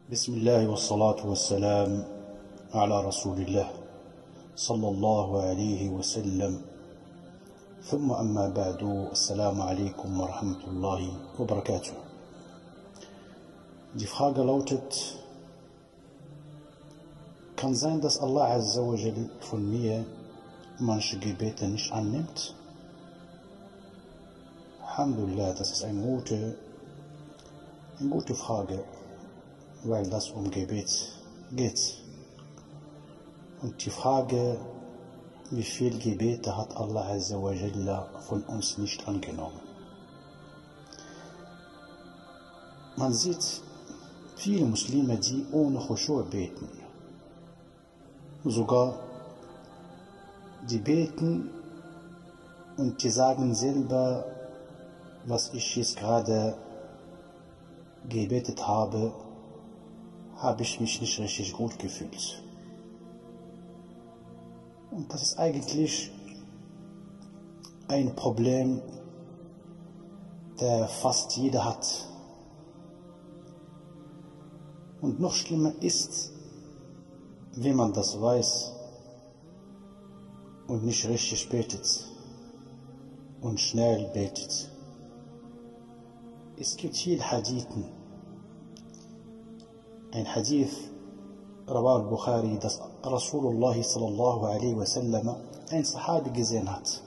بسم الله والصلاة والسلام على رسول الله صلى الله عليه وسلم ثم أما بعد السلام عليكم ورحمة الله وبركاته. Die Frage lautet: Kann sein, dass Allah Azza wa Jal von mir manche Gebete nicht annimmt? Alhamdulillah, das ist eine gute Frage, weil das um Gebet geht. Und die Frage, wie viel Gebete hat Allah Azza wa Jalla von uns nicht angenommen? Man sieht viele Muslime, die ohne Khushu' beten. Sogar die beten und die sagen selber, was ich jetzt gerade gebetet habe, habe ich mich nicht richtig gut gefühlt. Und das ist eigentlich ein Problem, der fast jeder hat. Und noch schlimmer ist, wenn man das weiß und nicht richtig betet und schnell betet. Es gibt viele Hadithen. Ein Hadith, Rawah al-Bukhari, dass Rasulullah sallallahu alaihi wasallam ein Sahabi gesehen hat,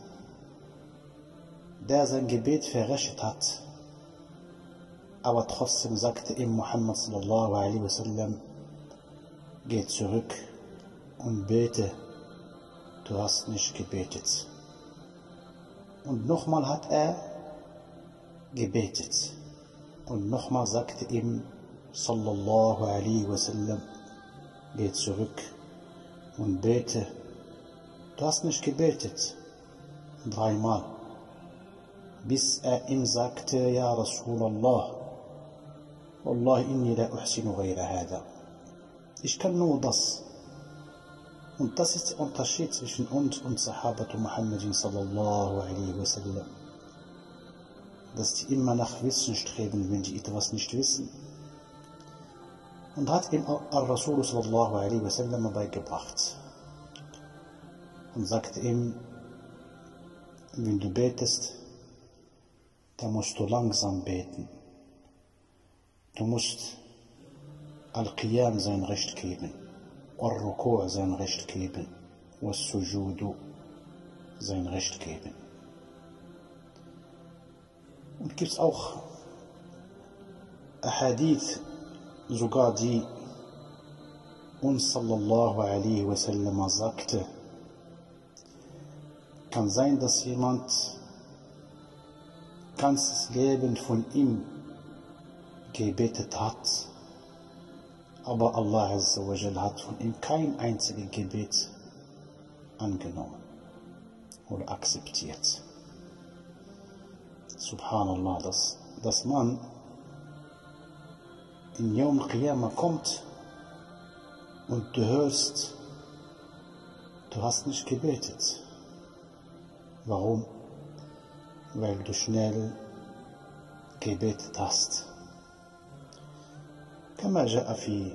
der sein Gebet verrichtet hat, aber trotzdem sagte ihm Muhammad sallallahu alaihi wasallam: Geh zurück und bete, du hast nicht gebetet. Und nochmal hat er gebetet. Und nochmal sagte ihm sallallahu alaihi wasallam: Geh zurück und bete, du hast nicht gebetet. 3-mal. Bis er ihm sagte: Ja Rasulallah, Wallahi inni la uhsinu ghayra hada. Ich kann nur das. Und das ist der Unterschied zwischen uns und Sahabatu Muhammadin sallallahu alaihi wasallam. Dass die immer nach Wissen streben, wenn die etwas nicht wissen. Und hat ihm Al-Rasul sallallahu alaihi wasallam beigebracht. Und sagte ihm: Wenn du betest, dann musst du langsam beten. Du musst Al-Qiyam sein Recht geben, Al-Ruku' sein Recht geben, Al-Sujudu sein Recht geben. Und gibt es auch Ahadith, sogar die uns sallallahu alaihi wasallam sagte, kann sein, dass jemand ganzes Leben von ihm gebetet hat, aber Allah Azza wa Jalla hat von ihm kein einziges Gebet angenommen oder akzeptiert. Subhanallah, dass man in Yawm al-Qiyamah kommt und du hörst, du hast nicht gebetet. Warum? Weil du schnell gebetet hast. كما جاء في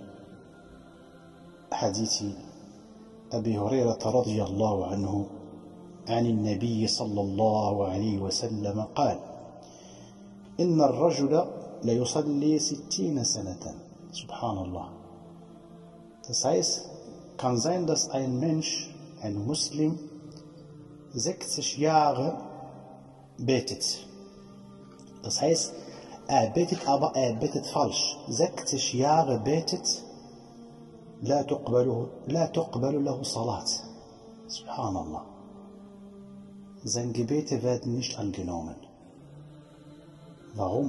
حديث أبي هريرة رضي الله عنه عن النبي صلى الله عليه وسلم قال: إن الرجل ليصلي 60 سنة. Subhanallah. Das heißt, kann sein, dass ein Mensch, ein Muslim, 60 Jahre betet. Das heißt, er betet, aber er betet falsch. 60 Jahre betet, لا تقبل له صلاة. Subhanallah. Seine Gebete werden nicht angenommen. Warum?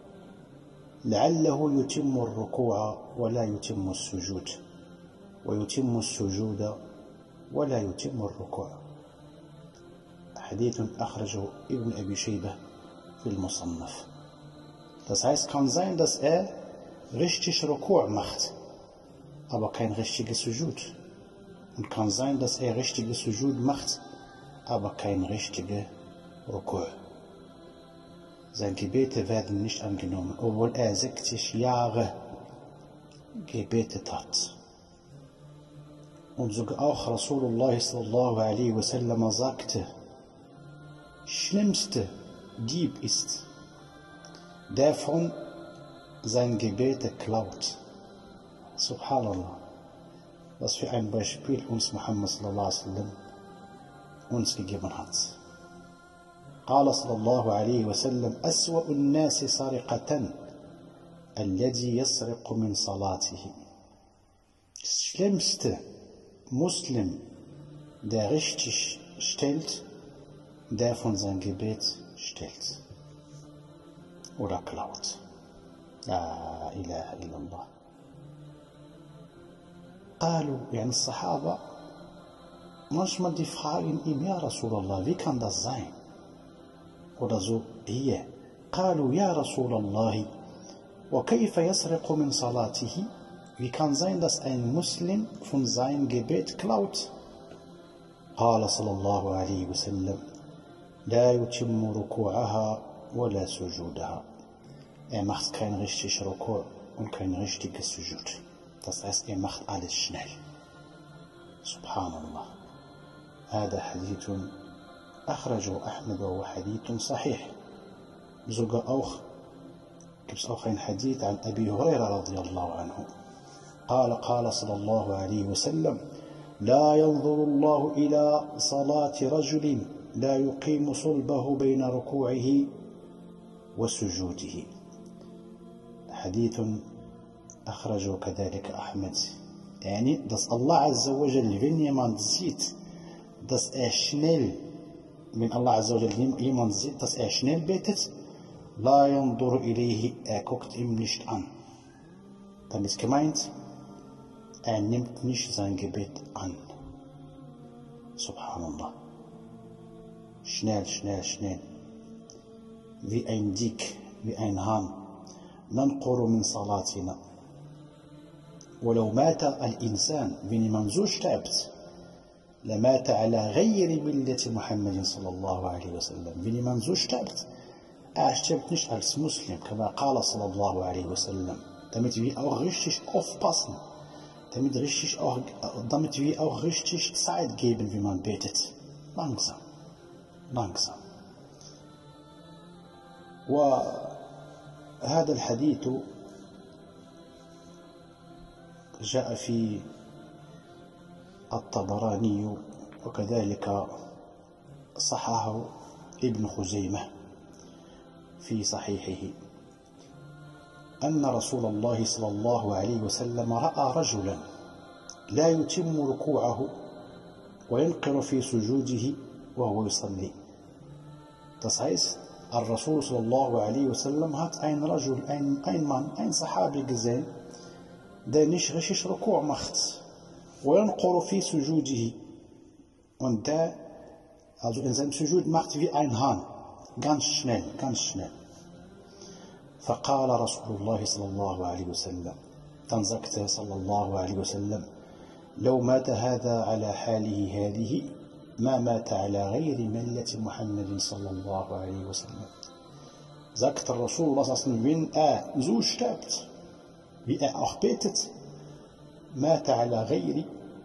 لعله يتم الركوع ولا يتم السجود ويتم السجود ولا يتم الركوع. حديث أخرجه ابن أبي شيبة في المصنف. Das heißt, kann sein, dass er richtig Ruku' macht, aber kein richtiges Sujud. Und kann sein, dass er richtiges Sujud macht, aber kein richtiger Ruku'. Seine Gebete werden nicht angenommen, obwohl er 60 Jahre gebetet hat. Und sogar auch Rasulullah sallallahu alaihi wasallam sagte, schlimmste Dieb ist, der von sein Gebete klaut. Subhanallah. Was für ein Beispiel uns Muhammad sallallahu alaihi wasallam uns gegeben hat. قال صلى الله عليه وسلم أسوأ الناس سرقة الذي يسرق من صلاته. Das schlimmste Muslim, der richtig stellt, der von seinem Gebet stellt oder klaut. La ilaha illallah. قالوا, يعني الصحابة, manchmal die fragen ihm, ja Rasulallah, wie kann das sein? Oder so hier, قالوا يا رسول الله وكيف يسرق من صلاته? Wie kann sein, dass ein Muslim von seinem Gebet klaut? قال صلى الله عليه وسلم لا يتم ركوعها ولا سجودها. Macht kein richtiges Ruku' und kein richtiges Sujud. Das heißt, macht alles schnell. Subhanallah. هذا حديث أخرجه أحمد وهو حديث صحيح. Sogar auch gibt es auch ein Hadith an Abi Huraira radiyallahu anhu. قال صلى الله عليه وسلم لا ينظر الله إلى صلاة رجل لا يقيم صلبه بين ركوعه وسجوده. حديث أخرجه كذلك أحمد. يعني dass Allah Azza wa Jal, wenn jemand sieht, dass schnell, wenn Allah Azza wa Jal jemand sieht, dass schnell betet, لا ينظر إليه, guckt ihm nicht an. Damit ist gemeint, nimmt nicht sein Gebet an. Subhanallah. Schnell, schnell, schnell. Wie ein Dick, wie ein Hahn. ننقر من صلاتنا. ولو مات الإنسان, wenn jemand so stirbt, لمات على غير ملة محمد صلى الله عليه وسلم. Wenn jemand so stirbt, stirbt nicht als Muslim, كما قال صلى الله عليه وسلم. Damit wir auch richtig aufpassen. Damit wir auch richtig Zeit geben, wie man betet. Langsam. Langsam. وهذا الحديث جاء في الطبراني وكذلك صححه ابن خزيمة في صحيحه أن رسول الله صلى الله عليه وسلم رأى رجلا لا يتم ركوعه وينقر في سجوده وهو يصلي. Das heißt, الرسول صلى الله عليه وسلم hat ein Mann, ein Sahabi gesehen, der nicht richtig Ruku' macht. وينقر في سجوده. Und der, also in seinem Sujud macht wie ein Hahn. Ganz schnell, ganz schnell. فقال رسول الله صلى الله عليه وسلم, dann sagte صلى الله عليه وسلم, لو مات هذا على حاله هذه ما مات على غير ملة محمد صلى الله عليه وسلم. Sagt der Rasul, wenn so stirbt, wie auch betet, مات على غير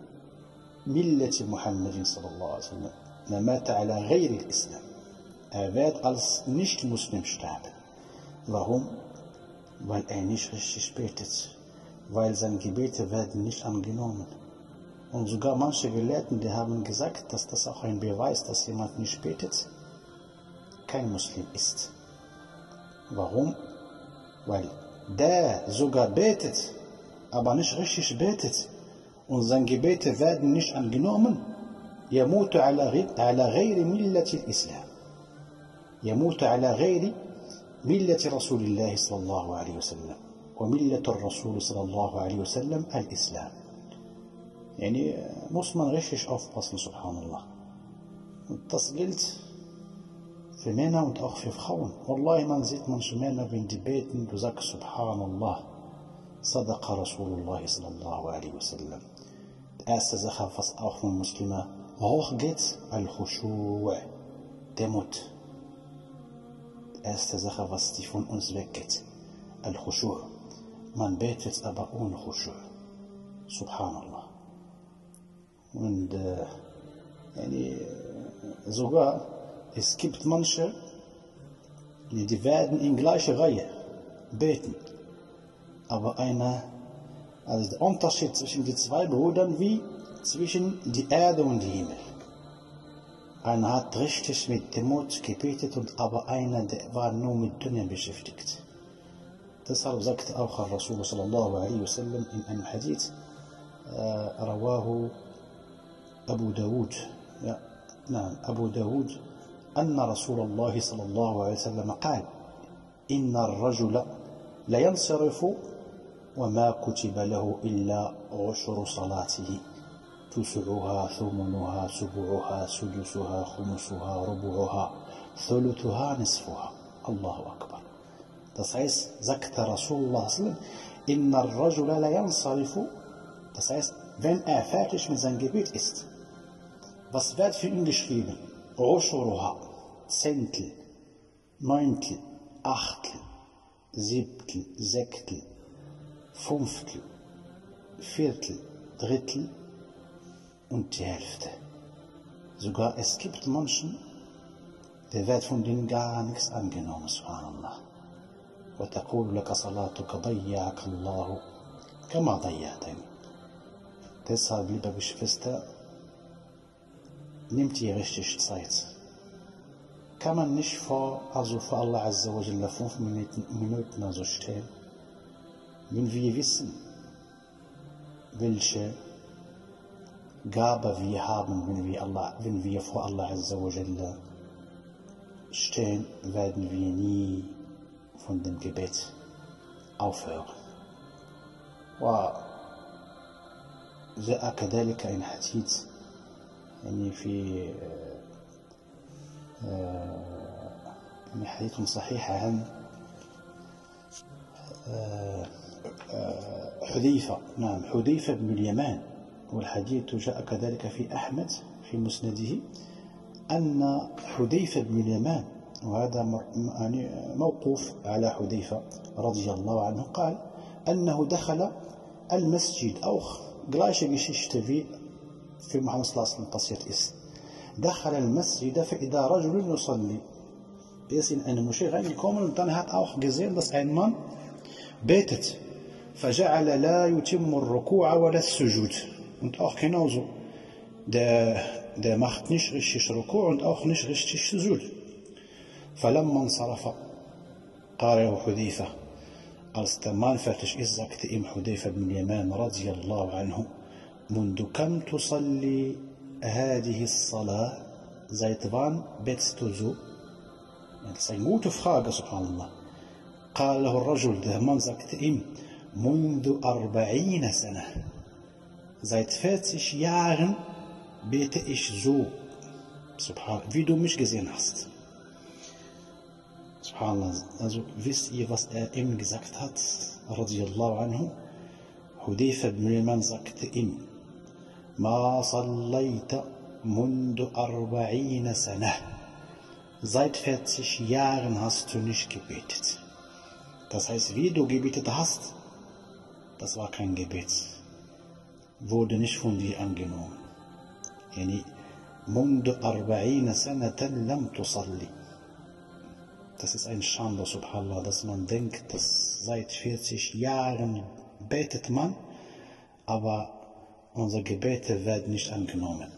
ملة محمد صلى الله عليه وسلم. مات على غير الإسلام. Wird als Nicht-Muslim sterben. Warum? Weil nicht richtig betet. Weil seine Gebete werden nicht angenommen. Und sogar manche Gelehrten, die haben gesagt, dass das auch ein Beweis, dass jemand nicht betet, kein Muslim ist. Warum? Weil der sogar betet, aber nicht richtig betet und seine Gebete werden nicht angenommen, يموت على غير ملة الإسلام. يموت على غير ملة رسول الله صلى الله عليه وسلم وملة الرسول صلى الله عليه وسلم الإسلام. يعني muss man richtig aufpassen, subhanallah. Und das gilt für Männer und auch für Frauen. Wallahi, man sieht manche Männer, wenn die beten, du sagst subhanallah, sadaqa Rasulullah sallallahu alaihi wasallam. Die erste Sache, was auch von Muslimen hochgeht, al-Khushu', Demut. Die erste Sache, was die von uns weggeht, al-Khushu'. man betet aber ohne Khushu'. Subhanallah. Und sogar, es gibt manche, die werden in gleicher Reihe beten. Aber also der Unterschied zwischen den zwei Brüdern wie zwischen die Erde und den Himmel. Einer hat richtig mit Demut gebetet und aber einer, der war nur mit Dunya beschäftigt. Deshalb sagte auch Rasul sallallahu alaihi wasallam in einem Hadith, رواه أبو داود نعم أبو داود أن رسول الله صلى الله عليه وسلم قال إن الرجل لينصرف وما كتب له إلا عشر صلاته تسعها ثمنها سبعها سدسها خمسها ربعها ثلثها نصفها. Allahu Akbar. Das heißt, sagte Rasulullah sallam, Inna ar-rajula la yansarifu. Das heißt, wenn er fertig mit seinem Gebet ist, was wird für ihn geschrieben? Ushuruha, Zehntel, Neuntel, Achtel, Siebtel, Sechstel, Fünftel, Viertel, Drittel und die Hälfte. Sogar es gibt Menschen, der wird von denen gar nichts angenommen, subhanallah. وَتَقُولُ لَكَ صَلَاتُكَ ضَيَّعَكَ اللَّهُ كَمَا ضَيَّعْتَنِي. Deshalb, liebe Geschwister, nimmt ihr richtig Zeit. Kann man nicht vor Allah Azza wa Jalla 5 Minuten also stehen, wenn wir wissen, welche Gabe wir haben, wenn wir vor Allah Azza wa Jalla stehen, werden wir nie von dem Gebet aufhören. وجاء كذلك إن حديث يعني في حديث صحيح عن حذيفة بن اليمان، والحديث جاء كذلك في أحمد في مسنده أن حذيفة بن اليمان، وهذا يعني موقوف على حذيفة رضي الله عنه، قال أنه دخل المسجد أو gleiche Geschichte wie für Muhammad sallallahu alaihi wasallam passiert ist. دخل المسجد فإذا رجل يصلي. Er ist in eine Moschee reingekommen und dann hat auch gesehen, dass ein Mann betet. فجعل لا يتم الركوع ولا السجود. Und auch genauso, der macht nicht richtig Ruku' und auch nicht richtig Sujud. فلما انصرف قال له حذيفة. Als der Mann fertig ist, sagte ihm Hudayfa bin Yaman radiyallahu anhu, منذ كم تصلي هذه الصلاة? Seit wann betest du so? Das ist eine gute Frage, subhanallah. قال له الرجل, der Mann sagte ihm, منذ 40 سنة. Seit 40 Jahren bete ich so, subhanallah, wie du mich gesehen hast. Subhanallah, also wisst ihr, was er ihm gesagt hat, radiyallahu anhu? Hudayfa ibn Yaman sagte ihm, Ma sallayta mundu 40 sana. Seit 40 Jahren hast du nicht gebetet. Das heißt, wie du gebetet hast, das war kein Gebet. Wurde nicht von dir angenommen. Yani, mundu 40 sanatan lam tusalli. Das ist ein Schande, subhanallah, dass man denkt, dass seit 40 Jahren betet man, aber unsere Gebete werden nicht angenommen.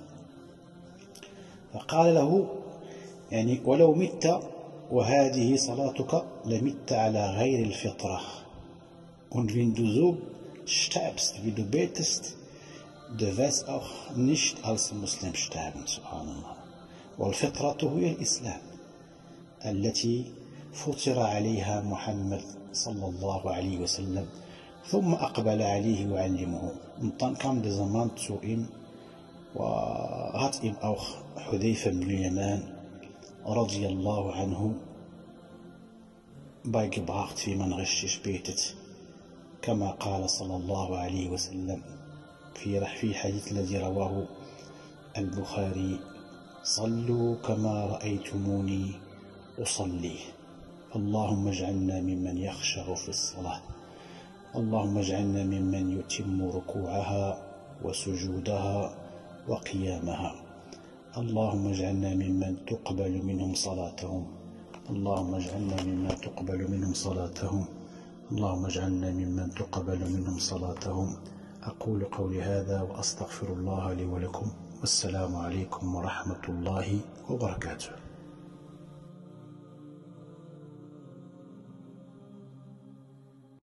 فقال له يعني ولو مت وهذه صلاتك لمت على غير الفطرة. Und wenn du so stirbst, wie du betest, du wirst auch nicht als Muslim sterben, subhanallah. والفطرة هي الإسلام التي فطر عليها محمد صلى الله عليه وسلم ثم أقبل عليه يعلمه. Und dann kam dieser Mann zu ihm und hat ihm auch Hudayfa ibn Yaman radiyallahu anhu beigebracht, wie man richtig betet. كما قال صلى الله عليه وسلم في حديث الذي رواه البخاري صلوا كما رأيتموني أصلي اللهم اجعلنا ممن يخشع في الصلاة اللهم اجعلنا ممن يتم ركوعها وسجودها وقيامها. اللهم اجعلنا ممن تقبل منهم صلاتهم. اللهم اجعلنا ممن تقبل منهم صلاتهم. اللهم اجعلنا ممن تقبل منهم صلاتهم. أقول قولي هذا وأستغفر الله لي ولكم، والسلام عليكم ورحمة الله وبركاته.